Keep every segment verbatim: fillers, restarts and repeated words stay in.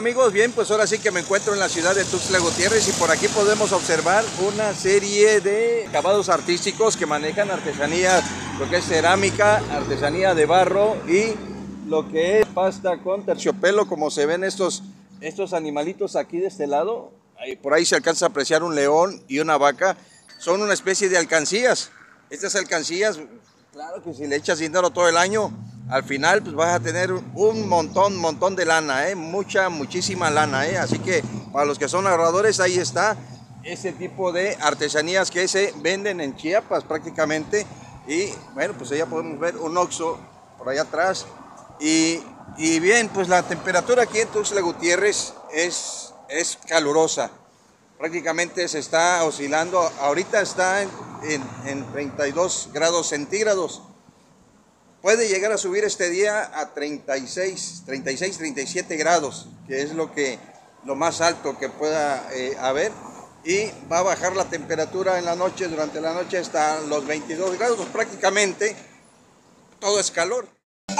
amigos? Bien, pues ahora sí que me encuentro en la ciudad de Tuxtla Gutiérrez y por aquí podemos observar una serie de acabados artísticos que manejan artesanía, lo que es cerámica, artesanía de barro y lo que es pasta con terciopelo, como se ven estos, estos animalitos aquí de este lado. Ahí, por ahí se alcanza a apreciar un león y una vaca. Son una especie de alcancías. Estas alcancías, claro que si le echas dinero todo el año, al final pues vas a tener un montón, montón de lana, ¿eh? Mucha, muchísima lana, ¿eh? Así que para los que son ahorradores, ahí está ese tipo de artesanías que se venden en Chiapas prácticamente. Y bueno, pues allá podemos ver un Oxxo por allá atrás. Y, y bien, pues la temperatura aquí en Tuxtla Gutiérrez es, es calurosa. Prácticamente se está oscilando, ahorita está en, en, en treinta y dos grados centígrados. Puede llegar a subir este día a treinta y seis, treinta y seis, treinta y siete grados, que es lo, que, lo más alto que pueda eh, haber. Y va a bajar la temperatura en la noche, durante la noche hasta los veintidós grados, pues prácticamente todo es calor.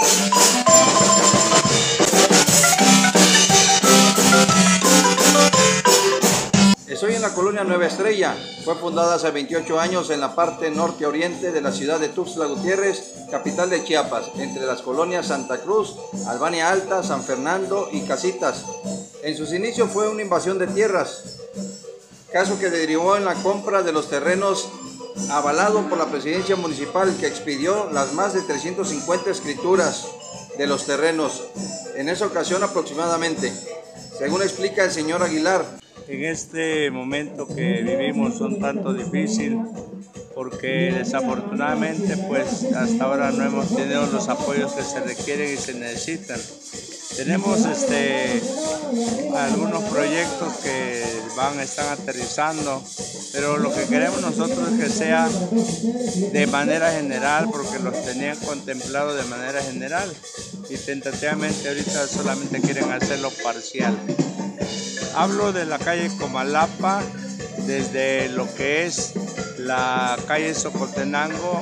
Estoy en la colonia Nueva Estrella. Fue fundada hace veintiocho años en la parte norte-oriente de la ciudad de Tuxtla Gutiérrez, capital de Chiapas, entre las colonias Santa Cruz, Albania Alta, San Fernando y Casitas. En sus inicios fue una invasión de tierras, caso que derivó en la compra de los terrenos avalado por la presidencia municipal, que expidió las más de trescientas cincuenta escrituras de los terrenos, en esa ocasión aproximadamente, según explica el señor Aguilar. En este momento que vivimos un tanto difícil, porque desafortunadamente pues hasta ahora no hemos tenido los apoyos que se requieren y se necesitan. Tenemos este, algunos proyectos que van, están aterrizando, pero lo que queremos nosotros es que sea de manera general, porque los tenían contemplado de manera general y tentativamente ahorita solamente quieren hacerlo parcial. Hablo de la calle Comalapa, desde lo que es la calle Socotenango,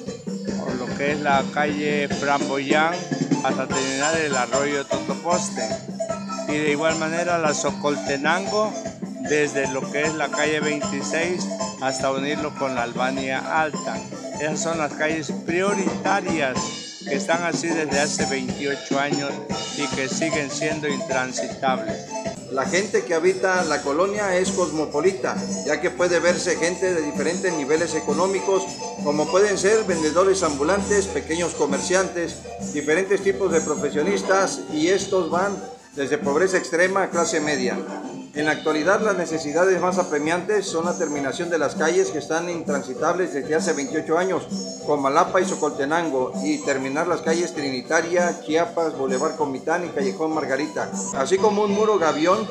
o lo que es la calle Framboyán, hasta terminar el arroyo Totoposte. Y de igual manera la Socoltenango, desde lo que es la calle veintiséis hasta unirlo con la Albania Alta. Esas son las calles prioritarias que están así desde hace veintiocho años y que siguen siendo intransitables. La gente que habita la colonia es cosmopolita, ya que puede verse gente de diferentes niveles económicos, como pueden ser vendedores ambulantes, pequeños comerciantes, diferentes tipos de profesionistas, y estos van desde pobreza extrema a clase media. En la actualidad, las necesidades más apremiantes son la terminación de las calles que están intransitables desde hace veintiocho años, Comalapa y Socoltenango, y terminar las calles Trinitaria, Chiapas, Boulevard Comitán y Callejón Margarita, así como un muro gavión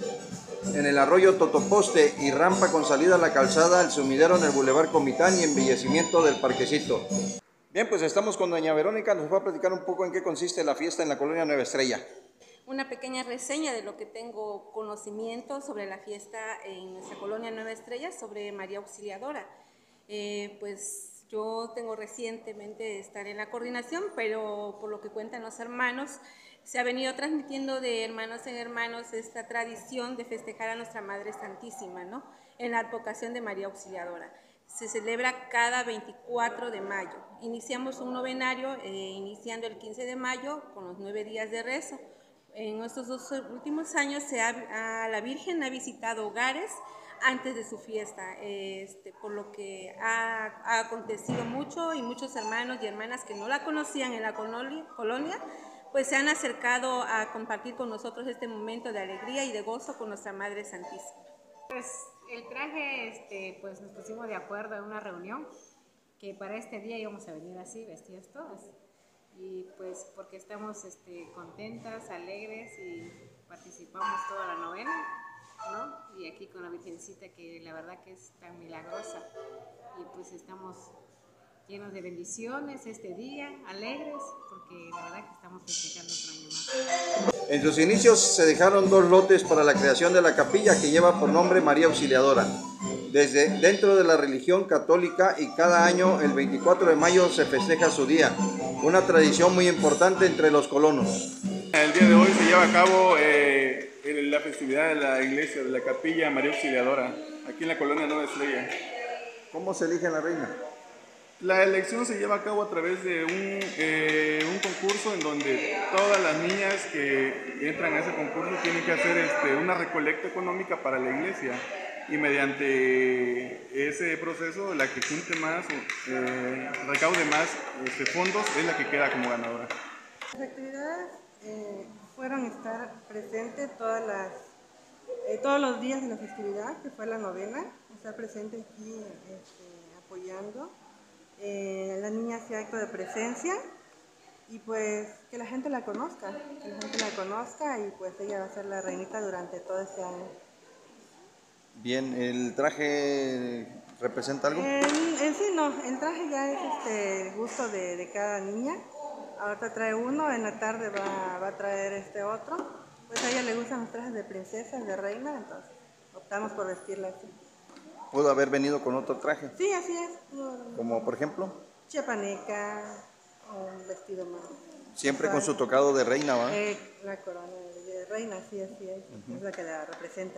en el arroyo Totoposte y rampa con salida a la calzada, el sumidero en el Boulevard Comitán y embellecimiento del parquecito. Bien, pues estamos con doña Verónica, nos va a platicar un poco en qué consiste la fiesta en la colonia Nueva Estrella. Una pequeña reseña de lo que tengo conocimiento sobre la fiesta en nuestra colonia Nueva Estrella, sobre María Auxiliadora. Eh, pues yo tengo recientemente estar en la coordinación, pero por lo que cuentan los hermanos, se ha venido transmitiendo de hermanos en hermanos esta tradición de festejar a nuestra Madre Santísima, ¿no?, en la advocación de María Auxiliadora. Se celebra cada veinticuatro de mayo. Iniciamos un novenario, eh, iniciando el quince de mayo con los nueve días de rezo. En estos dos últimos años se ha, a la Virgen ha visitado hogares antes de su fiesta, este, por lo que ha, ha acontecido mucho, y muchos hermanos y hermanas que no la conocían en la colonia, colonia, pues se han acercado a compartir con nosotros este momento de alegría y de gozo con nuestra Madre Santísima. Pues el traje, este, pues nos pusimos de acuerdo en una reunión que para este día íbamos a venir así, vestidas todas. Y pues porque estamos este, contentas, alegres y participamos toda la novena, ¿no? Y aquí con la Virgencita, que la verdad que es tan milagrosa, y pues estamos llenos de bendiciones este día, alegres, porque la verdad que estamos festejando otro año más. En sus inicios se dejaron dos lotes para la creación de la capilla, que lleva por nombre María Auxiliadora, desde dentro de la religión católica, y cada año el veinticuatro de mayo se festeja su día, una tradición muy importante entre los colonos. El día de hoy se lleva a cabo eh, la festividad de la iglesia, de la capilla María Auxiliadora, aquí en la colonia Nueva Estrella. ¿Cómo se elige a la reina? La elección se lleva a cabo a través de un, eh, un concurso en donde todas las niñas que entran a ese concurso tienen que hacer este, una recolecta económica para la iglesia, y mediante ese proceso la que junte más, eh, recaude más este, fondos es la que queda como ganadora. Las actividades eh, fueron estar presentes todas las, eh, todos los días de la festividad, que fue la novena, estar presente aquí este, apoyando. Eh, la niña hacía acto de presencia y pues que la gente la conozca, que la gente la conozca y pues ella va a ser la reinita durante todo este año. Bien, ¿el traje representa algo? En, en sí no, el traje ya es este gusto de, de cada niña. Ahorita trae uno, en la tarde va, va a traer este otro. Pues a ella le gustan los trajes de princesa, de reina, entonces optamos por vestirla así. ¿Pudo haber venido con otro traje? Sí, así es. ¿Como por ejemplo? Chiapaneca, o un vestido más. Siempre con su tocado de reina, ¿va? Eh, la corona de reina, sí, así es. Uh-huh. Es la que la representa.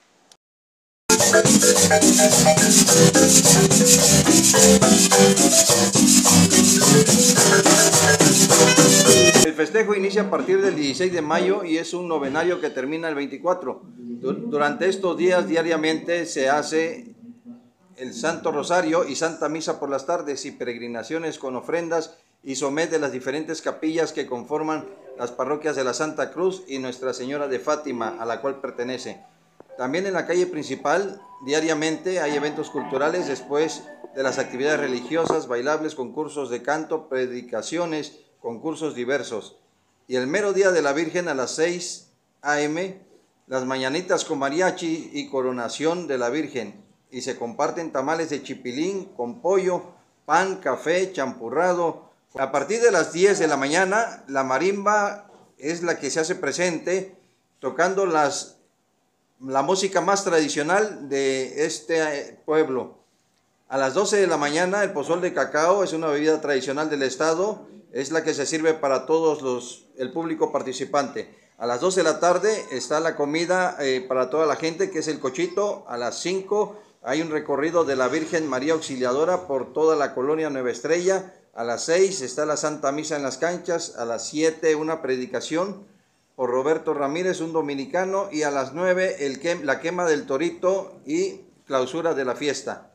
El festejo inicia a partir del dieciséis de mayo y es un novenario que termina el veinticuatro. Durante estos días diariamente se hace el Santo Rosario y Santa Misa por las tardes y peregrinaciones con ofrendas y somet de las diferentes capillas que conforman las parroquias de la Santa Cruz y Nuestra Señora de Fátima, a la cual pertenece. También en la calle principal diariamente hay eventos culturales después de las actividades religiosas, bailables, concursos de canto, predicaciones, concursos diversos. Y el mero día de la Virgen a las seis a eme, las mañanitas con mariachi y coronación de la Virgen. Y se comparten tamales de chipilín con pollo, pan, café, champurrado. A partir de las diez de la mañana, la marimba es la que se hace presente, tocando las, la música más tradicional de este pueblo. A las doce de la mañana, el pozol de cacao es una bebida tradicional del estado, es la que se sirve para todos los, el público participante. A las dos de la tarde está la comida eh, para toda la gente, que es el cochito. A las cinco hay un recorrido de la Virgen María Auxiliadora por toda la colonia Nueva Estrella. A las seis está la Santa Misa en las canchas. A las siete una predicación por Roberto Ramírez, un dominicano. Y a las nueve el que, la quema del torito y clausura de la fiesta.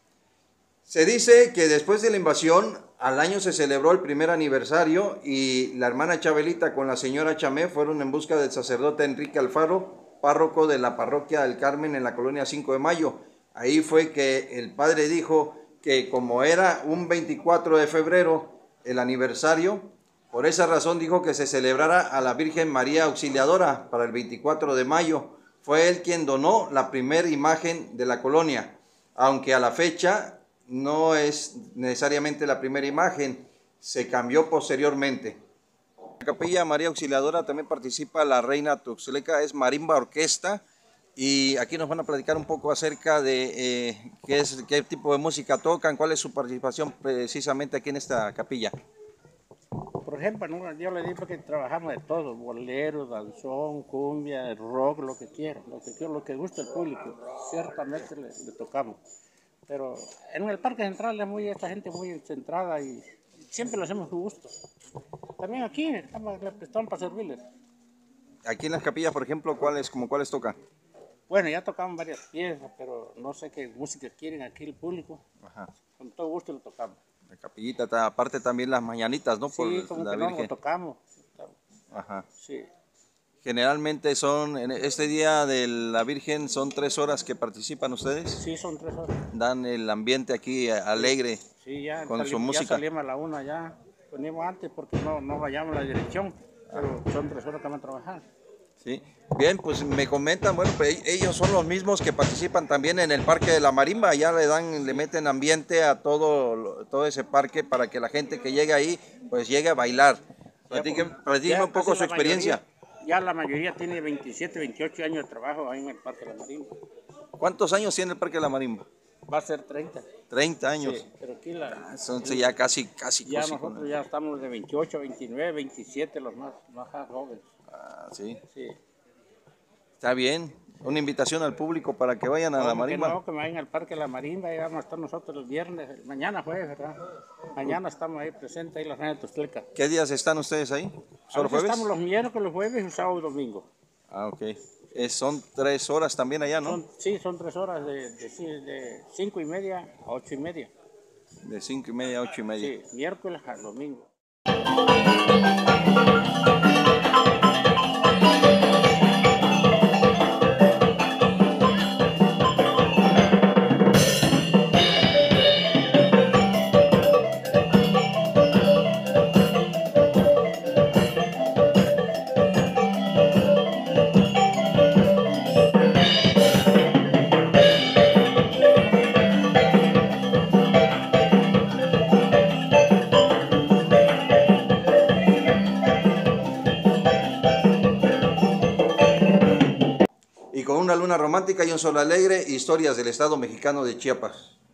Se dice que después de la invasión, al año se celebró el primer aniversario y la hermana Chabelita con la señora Chamé fueron en busca del sacerdote Enrique Alfaro, párroco de la parroquia del Carmen en la colonia cinco de mayo. Ahí fue que el padre dijo que como era un veinticuatro de febrero el aniversario, por esa razón dijo que se celebrara a la Virgen María Auxiliadora para el veinticuatro de mayo. Fue él quien donó la primera imagen de la colonia, aunque a la fecha no es necesariamente la primera imagen, se cambió posteriormente. En la Capilla María Auxiliadora también participa la reina tuxtleca, es marimba orquesta, y aquí nos van a platicar un poco acerca de eh, qué, es, qué tipo de música tocan, cuál es su participación precisamente aquí en esta capilla. Por ejemplo, ¿no? Yo le digo que trabajamos de todo, bolero, danzón, cumbia, rock, lo que quiera, lo que quiera, lo que guste el público, ciertamente le, le tocamos. Pero en el Parque Central es muy, esta gente muy centrada y siempre lo hacemos con gusto. También aquí estamos, estamos para servirles. Aquí en las capillas, por ejemplo, ¿cuáles, como cuáles tocan? Bueno, ya tocamos varias piezas, pero no sé qué música quieren aquí el público. Ajá. Con todo gusto lo tocamos. La capillita, aparte también las mañanitas, ¿no? Sí, por como la que Virgen. no, lo tocamos. Ajá. Sí. Generalmente son, en este día de la Virgen, ¿son tres horas que participan ustedes? Sí, son tres horas. Dan el ambiente aquí alegre, sí, ya con salimos, su música. Ya salimos a la una, ya venimos antes porque no, no vayamos a la dirección, pero son tres horas que van a trabajar. Sí, bien, pues me comentan, bueno, pues ellos son los mismos que participan también en el Parque de la Marimba, ya le dan, le meten ambiente a todo, todo ese parque para que la gente que llegue ahí, pues llegue a bailar. Platiquen, platiquen un poco su experiencia. Mayoría, ya la mayoría tiene veintisiete, veintiocho años de trabajo ahí en el Parque de la Marimba. ¿Cuántos años tiene el Parque de la Marimba? Va a ser treinta. treinta años. Sí, pero aquí la, Ah, son ya casi, casi, ya casi nosotros con- ya estamos de veintiocho, veintinueve, veintisiete, los más, más jóvenes. Ah, sí. Sí. Está bien. Una invitación al público para que vayan a la ¿Cómo que marimba. no? Que me vayan al Parque La Marimba, ahí vamos a estar nosotros el viernes, mañana jueves, ¿verdad? Mañana estamos ahí presentes, ahí en la Reina de Tustleca. ¿Qué días están ustedes ahí? ¿Solo A veces jueves? Estamos los miércoles, jueves, sábado y domingo. Ah, ok. Eh, son tres horas también allá, ¿no? Son, sí, son tres horas de, de, de cinco y media a ocho y media. De cinco y media a ocho y media. Sí, miércoles a domingo. Y con una luna romántica y un sol alegre, historias del estado mexicano de Chiapas.